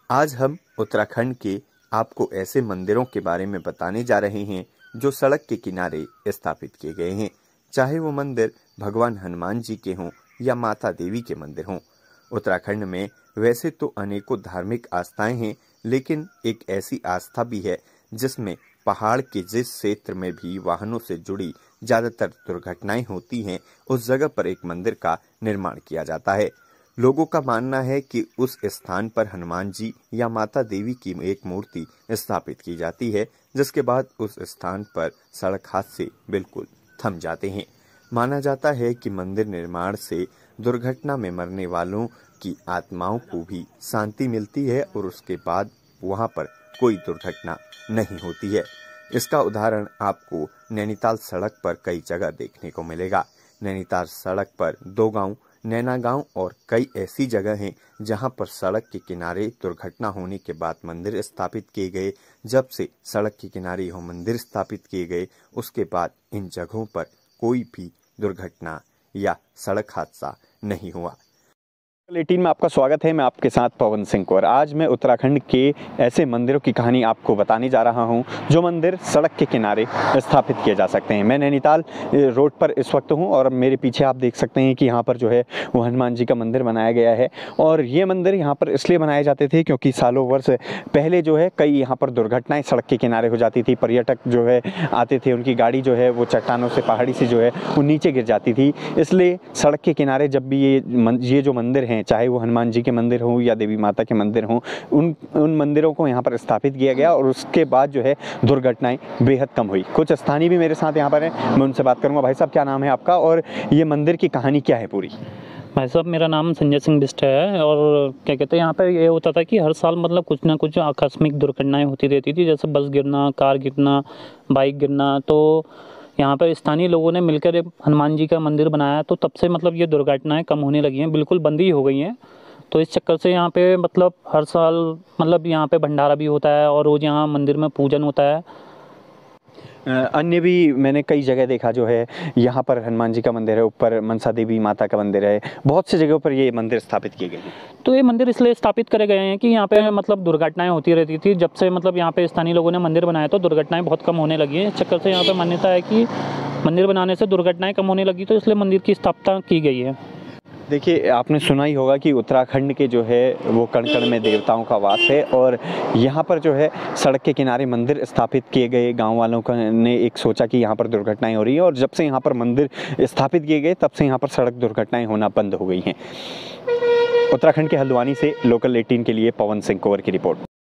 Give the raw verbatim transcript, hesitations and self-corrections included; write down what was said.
आज हम उत्तराखंड के आपको ऐसे मंदिरों के बारे में बताने जा रहे हैं जो सड़क के किनारे स्थापित किए गए हैं, चाहे वो मंदिर भगवान हनुमान जी के हों या माता देवी के मंदिर हों। उत्तराखंड में वैसे तो अनेकों धार्मिक आस्थाएं हैं, लेकिन एक ऐसी आस्था भी है जिसमें पहाड़ के जिस क्षेत्र में भी वाहनों से जुड़ी ज्यादातर दुर्घटनाएं होती हैं, उस जगह पर एक मंदिर का निर्माण किया जाता है। लोगों का मानना है कि उस स्थान पर हनुमान जी या माता देवी की एक मूर्ति स्थापित की जाती है, जिसके बाद उस स्थान पर सड़क हादसे बिल्कुल थम जाते हैं। माना जाता है कि मंदिर निर्माण से दुर्घटना में मरने वालों की आत्माओं को भी शांति मिलती है और उसके बाद वहां पर कोई दुर्घटना नहीं होती है। इसका उदाहरण आपको नैनीताल सड़क पर कई जगह देखने को मिलेगा। नैनीताल सड़क पर दो गांव, नैना गांव और कई ऐसी जगह हैं जहां पर सड़क के किनारे दुर्घटना होने के बाद मंदिर स्थापित किए गए। जब से सड़क के किनारे यह मंदिर स्थापित किए गए, उसके बाद इन जगहों पर कोई भी दुर्घटना या सड़क हादसा नहीं हुआ। एटीन में आपका स्वागत है। मैं आपके साथ पवन सिंह कौर। आज मैं उत्तराखंड के ऐसे मंदिरों की कहानी आपको बताने जा रहा हूं जो मंदिर सड़क के किनारे स्थापित किए जा सकते हैं। मैं नैनीताल रोड पर इस वक्त हूं और मेरे पीछे आप देख सकते हैं कि यहां पर जो है वो हनुमान जी का मंदिर बनाया गया है। और ये मंदिर यहां पर इसलिए बनाए जाते थे क्योंकि सालों वर्ष पहले जो है कई यहाँ पर दुर्घटनाएँ सड़क के किनारे हो जाती थी। पर्यटक जो है आते थे, उनकी गाड़ी जो है वो चट्टानों से, पहाड़ी से जो है वो नीचे गिर जाती थी। इसलिए सड़क के किनारे जब भी ये ये जो मंदिर हैं, चाहे वो हनुमान जी के मंदिर हों या देवी माता के मंदिर हों, उन उन मंदिरों को यहाँ पर स्थापित किया गया और उसके बाद जो है दुर्घटनाएं बेहद कम हुई। कुछ स्थानीय भी मेरे साथ यहाँ पर हैं, मैं उनसे बात करूँगा। भाई साहब, क्या नाम है आपका और ये मंदिर की कहानी क्या है पूरी? भाई साहब, मेरा नाम संजय सिंह बिष्ट है। और क्या कहते हैं, यहाँ पर ये होता था कि हर साल मतलब कुछ ना कुछ आकस्मिक दुर्घटनाएं होती रहती थी, जैसे बस गिरना, कार गिरना, बाइक गिरना। तो यहाँ पर स्थानीय लोगों ने मिलकर हनुमान जी का मंदिर बनाया, तो तब से मतलब ये दुर्घटनाएं कम होने लगी हैं, बिल्कुल बंद ही हो गई हैं। तो इस चक्कर से यहाँ पे मतलब हर साल मतलब यहाँ पे भंडारा भी होता है और रोज़ यहाँ मंदिर में पूजन होता है। अन्य भी मैंने कई जगह देखा जो है यहाँ पर हनुमान जी का मंदिर है, ऊपर मनसा देवी माता का मंदिर है, बहुत सी जगहों पर ये मंदिर स्थापित किए गए हैं। तो ये मंदिर इसलिए स्थापित करे गए हैं कि यहाँ पे मतलब दुर्घटनाएं होती रहती थी। जब से मतलब यहाँ पे स्थानीय लोगों ने मंदिर बनाया तो दुर्घटनाएं बहुत कम होने लगी हैं। इस चक्कर से यहाँ पे मान्यता है कि मंदिर बनाने से दुर्घटनाएं कम होने लगी, तो इसलिए मंदिर की स्थापना की गई है। देखिए, आपने सुना ही होगा कि उत्तराखंड के जो है वो कण कण में देवताओं का वास है और यहाँ पर जो है सड़क के किनारे मंदिर स्थापित किए गए। गांव वालों का ने एक सोचा कि यहाँ पर दुर्घटनाएं हो रही हैं और जब से यहाँ पर मंदिर स्थापित किए गए तब से यहाँ पर सड़क दुर्घटनाएं होना बंद हो गई हैं। उत्तराखंड के हल्द्वानी से लोकल एटीन के लिए पवन सिंह कौर की रिपोर्ट।